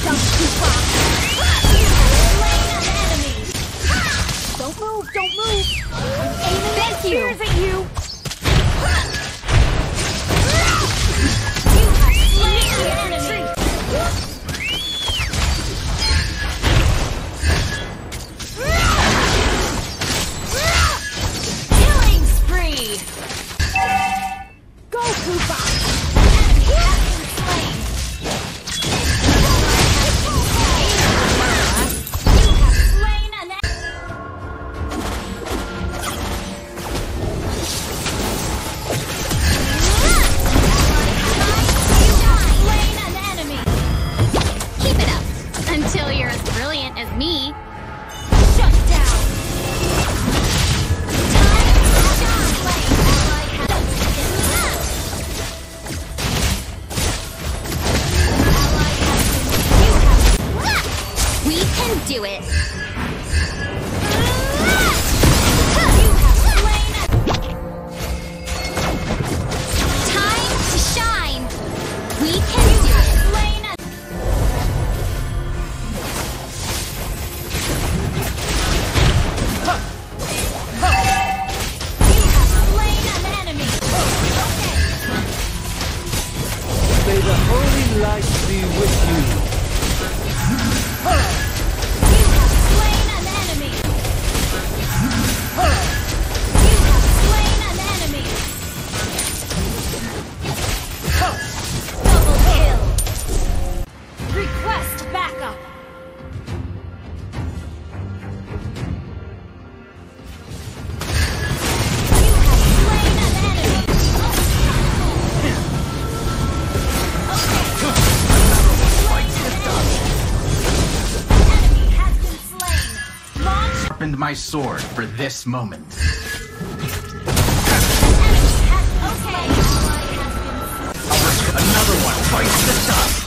Don't move, don't move! I'm aiming my spears at you! You have slain the enemy! Killing spree! Go, Koopa! Enemy has been slain! You have slain an enemy! Keep it up, until you're as brilliant as me. Shut down! Time to shine! We can do it! You have slain a... Time to shine! We can do it! Slain a... You have slain an enemy! May the holy light be with you. You have slain an enemy! You have slain an enemy! Double kill! Request backup! You have slain an enemy! Enemy has been slain! Launch! Sharpened my sword for this moment. Enemy has... Okay! Ally has been slain. Another one bites the dust.